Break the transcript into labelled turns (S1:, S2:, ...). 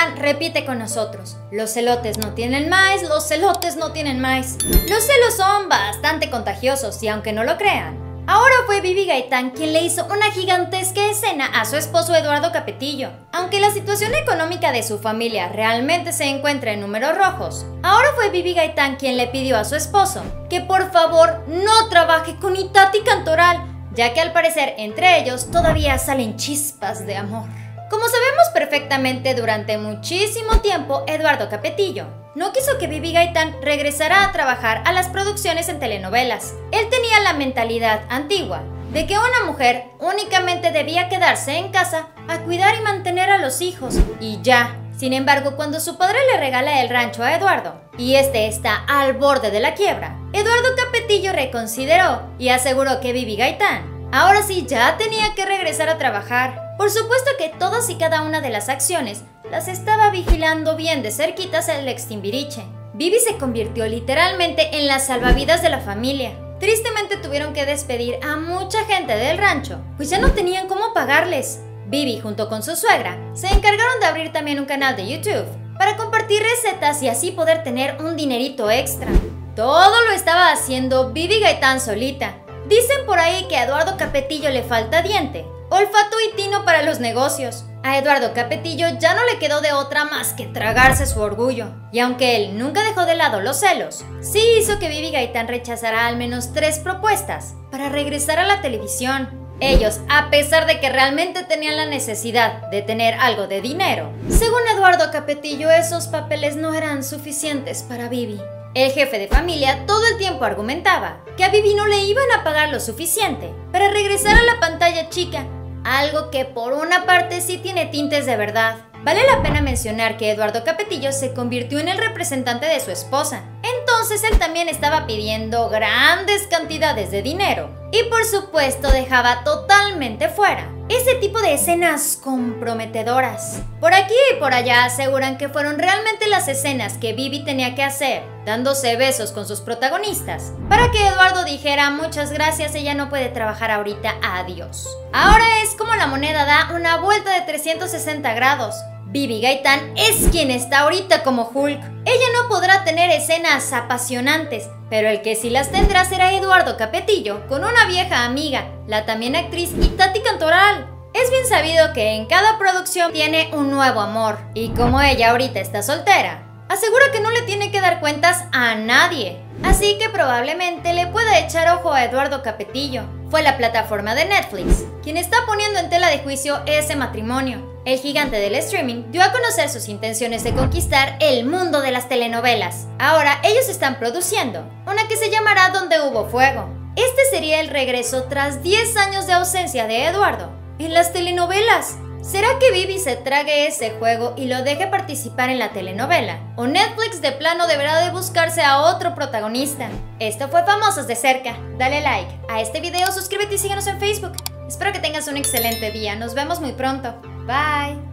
S1: Gaitán repite con nosotros: los elotes no tienen maíz, los elotes no tienen maíz. Los celos son bastante contagiosos y aunque no lo crean, ahora fue Bibi Gaitán quien le hizo una gigantesca escena a su esposo Eduardo Capetillo. Aunque la situación económica de su familia realmente se encuentra en números rojos, ahora fue Bibi Gaitán quien le pidió a su esposo que por favor no trabaje con Itati Cantoral, ya que al parecer entre ellos todavía salen chispas de amor. Como sabemos perfectamente, durante muchísimo tiempo Eduardo Capetillo no quiso que Bibi Gaitán regresara a trabajar a las producciones en telenovelas. Él tenía la mentalidad antigua de que una mujer únicamente debía quedarse en casa a cuidar y mantener a los hijos y ya. Sin embargo, cuando su padre le regala el rancho a Eduardo y este está al borde de la quiebra, Eduardo Capetillo reconsideró y aseguró que Bibi Gaitán ahora sí ya tenía que regresar a trabajar. Por supuesto que todas y cada una de las acciones las estaba vigilando bien de cerquitas el ex Timbiriche. Bibi se convirtió literalmente en la salvavidas de la familia. Tristemente tuvieron que despedir a mucha gente del rancho, pues ya no tenían cómo pagarles. Bibi junto con su suegra se encargaron de abrir también un canal de YouTube para compartir recetas y así poder tener un dinerito extra. Todo lo estaba haciendo Bibi Gaitán solita. Dicen por ahí que a Eduardo Capetillo le falta diente, olfato y tino para los negocios. A Eduardo Capetillo ya no le quedó de otra más que tragarse su orgullo. Y aunque él nunca dejó de lado los celos, sí hizo que Bibi Gaitán rechazara al menos 3 propuestas para regresar a la televisión. Ellos, a pesar de que realmente tenían la necesidad de tener algo de dinero, según Eduardo Capetillo, esos papeles no eran suficientes para Bibi. El jefe de familia todo el tiempo argumentaba que a Bibi no le iban a pagar lo suficiente para regresar a la pantalla chica, algo que por una parte sí tiene tintes de verdad. Vale la pena mencionar que Eduardo Capetillo se convirtió en el representante de su esposa, entonces él también estaba pidiendo grandes cantidades de dinero y por supuesto dejaba totalmente fuera ese tipo de escenas comprometedoras. Por aquí y por allá aseguran que fueron realmente las escenas que Bibi tenía que hacer, dándose besos con sus protagonistas, para que Eduardo dijera: muchas gracias, ella no puede trabajar ahorita, adiós. Ahora es como la moneda da una vuelta de 360 grados. Bibi Gaitán es quien está ahorita como Hulk. Ella no podrá tener escenas apasionantes, pero el que sí las tendrá será Eduardo Capetillo con una vieja amiga, la también actriz Itati Cantoral. Es bien sabido que en cada producción tiene un nuevo amor, y como ella ahorita está soltera, asegura que no le tiene que dar cuentas a nadie. Así que probablemente le pueda echar ojo a Eduardo Capetillo. Fue la plataforma de Netflix quien está poniendo en tela de juicio ese matrimonio. El gigante del streaming dio a conocer sus intenciones de conquistar el mundo de las telenovelas. Ahora ellos están produciendo una que se llamará Donde Hubo Fuego. Este sería el regreso tras 10 años de ausencia de Eduardo en las telenovelas. ¿Será que Bibi se trague ese juego y lo deje participar en la telenovela? ¿O Netflix de plano deberá de buscarse a otro protagonista? Esto fue Famosos de Cerca. Dale like a este video, suscríbete y síguenos en Facebook. Espero que tengas un excelente día. Nos vemos muy pronto. Bye.